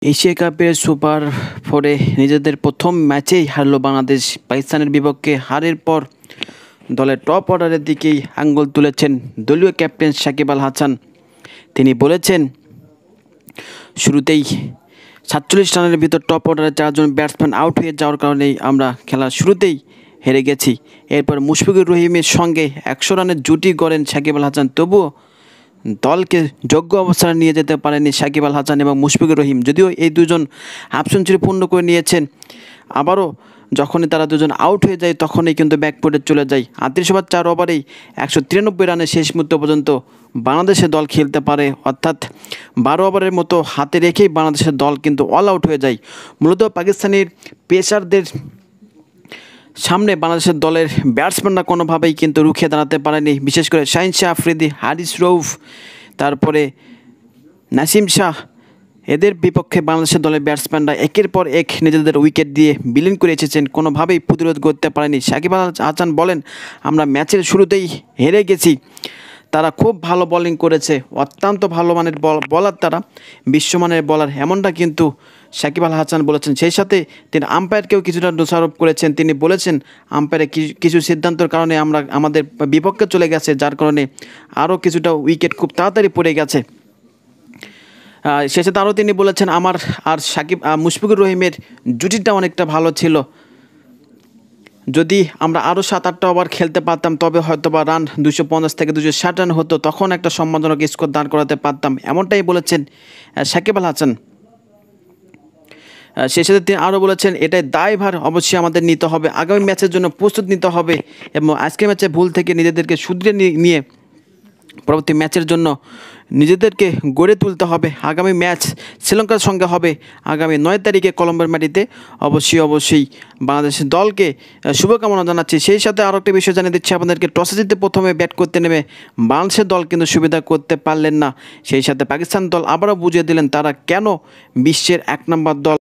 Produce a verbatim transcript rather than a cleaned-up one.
Asia কাপের super ফোরে নিজেদের প্রথম ম্যাচেই হারল বাংলাদেশ। পাকিস্তানের বিপক্ষে হারের পর দলের টপ অর্ডারের দিকেই আঙ্গুল তুলেছেন দলীয় ক্যাপ্টেন সাকিব আল হাসান। তিনি বলেছেন, শুরুতেই সাতচল্লিশ রানের ভিতর টপ অর্ডারে চারজন ব্যাটসম্যান আউট হয়ে যাওয়ার কারণেই আমরা খেলার শুরুতেই হেরে গেছি। এরপর মুশফিকুর রহিমের সঙ্গে একশো রানের জুটি গড়েন সাকিব আল হাসান। তবুও দলকে যোগ্য অবস্থানে নিয়ে যেতে পারেনি সাকিব আল হাসান এবং মুশফিকুর রহিম। যদিও এই দুজন হাফ সেঞ্চুরি পূর্ণ করে নিয়েছেন, আবারও যখনই তারা দুজন আউট হয়ে যায় তখনই কিন্তু ব্যাকফুটে চলে যায়। আটত্রিশ ওভার চার ওভারেই একশো তিরানব্বই রানে শেষ মুহূর্ত পর্যন্ত বাংলাদেশের দল খেলতে পারে, অর্থাৎ বারো ওভারের মতো হাতে রেখেই বাংলাদেশের দল কিন্তু অল আউট হয়ে যায়। মূলত পাকিস্তানের পেসারদের সামনে বাংলাদেশের দলের ব্যাটসম্যানরা কোনোভাবেই কিন্তু রুখে দাঁড়াতে পারেনি। বিশেষ করে শাহিন শাহ আফ্রিদি, হারিস রউফ, তারপরে নাসিম শাহ, এদের বিপক্ষে বাংলাদেশের দলের ব্যাটসম্যানরা একের পর এক নিজেদের উইকেট দিয়ে বিলীন করে এসেছেন, কোনোভাবেই প্রতিরোধ করতে পারেনি। সাকিব আল হাসান বলেন, আমরা ম্যাচের শুরুতেই হেরে গেছি। তারা খুব ভালো বোলিং করেছে, অত্যন্ত ভালো মানের বলার, তারা বিশ্বমানের বলার, এমনটা কিন্তু সাকিব আল হাসান বলেছেন। সেই সাথে তিনি আম্পায়ারকেও কিছুটা দোষারোপ করেছেন। তিনি বলেছেন, আম্পায়ারের কিছু সিদ্ধান্তের কারণে আমরা আমাদের বিপক্ষে চলে গেছে, যার কারণে আরও কিছুটা উইকেট খুব তাড়াতাড়ি পড়ে গেছে। শেষে আরও তিনি বলেছেন, আমার আর সাকিব মুশফিকুর রহিমের জুটিটা অনেকটা ভালো ছিল। যদি আমরা আরও সাত আটটা ওভার খেলতে পারতাম তবে হয়তো বা রান দুশো পঞ্চাশ থেকে দুশো ষাট রান হতো, তখন একটা সম্মানজনক স্কোর দাঁড় করাতে পারতাম, এমনটাই বলেছেন সাকিব আল হাসান। সেই সাথে তিনি আরও বলেছেন, এটাই দায়ভার অবশ্যই আমাদের নিতে হবে, আগামী ম্যাচের জন্য প্রস্তুত নিতে হবে এবং আজকের ম্যাচে ভুল থেকে নিজেদেরকে শুধরে নিয়ে পরবর্তী ম্যাচের জন্য নিজেদেরকে গড়ে তুলতে হবে। আগামী ম্যাচ শ্রীলঙ্কার সঙ্গে হবে আগামী নয় তারিখে কলম্বোর মাটিতে। অবশ্যই অবশ্যই বাংলাদেশের দলকে শুভকামনা জানাচ্ছি। সেই সাথে আরও একটা বিষয় জানিয়ে দিচ্ছি আপনাদেরকে, টসে জিতে প্রথমে ব্যাট করতে নেমে বাংলাদেশের দল কিন্তু সুবিধা করতে পারলেন না। সেই সাথে পাকিস্তান দল আবারও বুঝিয়ে দিলেন তারা কেন বিশ্বের এক নম্বর দল।